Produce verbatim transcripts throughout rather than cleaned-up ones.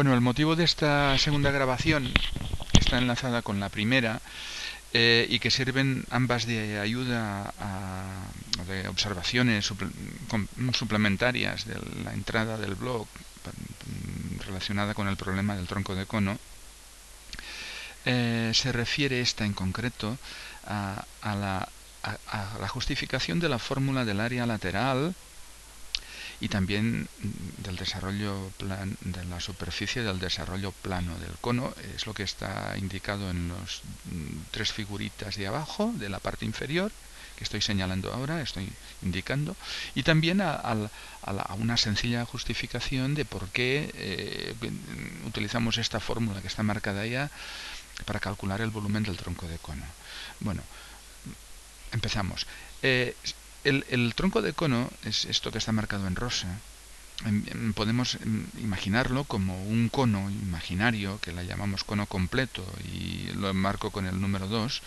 Bueno, el motivo de esta segunda grabación está enlazada con la primera eh, y que sirven ambas de ayuda a, de observaciones suple, com, suplementarias de la entrada del blog relacionada con el problema del tronco de cono. Eh, se refiere esta en concreto a, a, la, a, a la justificación de la fórmula del área lateral y también del desarrollo plan, de la superficie del desarrollo plano del cono. Es lo que está indicado en los tres figuritas de abajo de la parte inferior que estoy señalando ahora, estoy indicando, y también a, a, a, la, a una sencilla justificación de por qué eh, utilizamos esta fórmula que está marcada ya para calcular el volumen del tronco de cono. Bueno, empezamos. Eh, El, el tronco de cono es esto que está marcado en rosa. Podemos imaginarlo como un cono imaginario que la llamamos cono completo y lo enmarco con el número dos,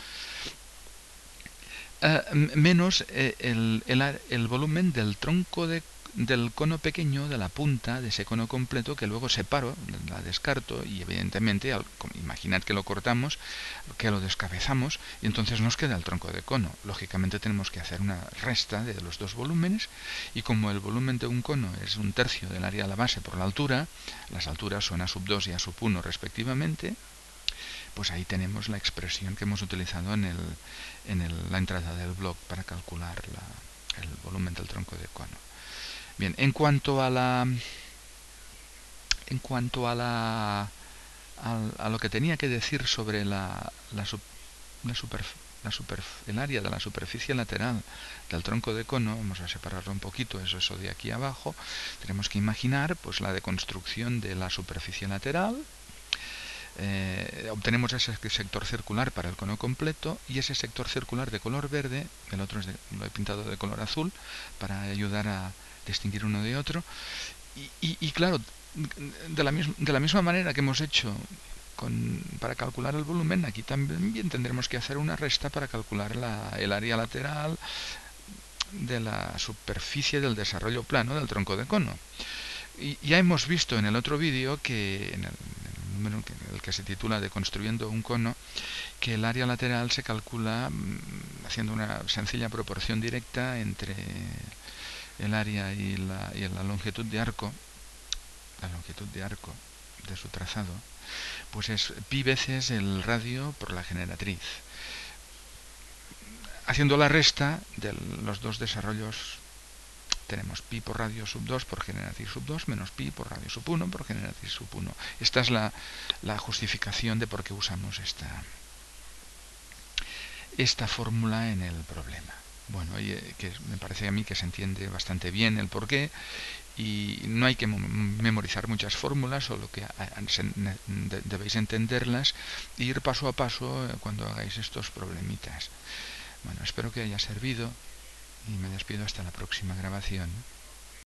eh, menos eh, el, el, el volumen del tronco de del cono pequeño, de la punta de ese cono completo, que luego separo, la descarto y evidentemente, al, imaginad que lo cortamos, que lo descabezamos y entonces nos queda el tronco de cono. Lógicamente tenemos que hacer una resta de los dos volúmenes y como el volumen de un cono es un tercio del área de la base por la altura, las alturas son a sub dos y a sub uno respectivamente, pues ahí tenemos la expresión que hemos utilizado en, el, en el, la entrada del blog para calcular la, el volumen del tronco de cono. Bien, en cuanto a la en cuanto a la a, a lo que tenía que decir sobre la la, la, super, la super, el área de la superficie lateral del tronco de cono, vamos a separarlo un poquito, eso eso de aquí abajo. Tenemos que imaginar pues la deconstrucción de la superficie lateral. Eh, obtenemos ese sector circular para el cono completo y ese sector circular de color verde, el otro es de, lo he pintado de color azul para ayudar a distinguir uno de otro. Y, y, y claro, de la, misma, de la misma manera que hemos hecho con, para calcular el volumen, aquí también tendremos que hacer una resta para calcular la, el área lateral de la superficie del desarrollo plano del tronco de cono. Y ya hemos visto en el otro vídeo que en el, en el número que, el que se titula Deconstruyendo un cono, que el área lateral se calcula mmm, haciendo una sencilla proporción directa entre el área y la, y la longitud de arco, la longitud de arco de su trazado, pues es pi veces el radio por la generatriz, haciendo la resta de los dos desarrollos. Tenemos pi por radio sub dos por generatriz sub dos menos pi por radio sub uno por generatriz sub uno. Esta es la, la justificación de por qué usamos esta esta fórmula en el problema. Bueno, y, que me parece a mí que se entiende bastante bien el porqué y no hay que memorizar muchas fórmulas, solo que debéis entenderlas e ir paso a paso cuando hagáis estos problemitas. Bueno, espero que haya servido y me despido hasta la próxima grabación.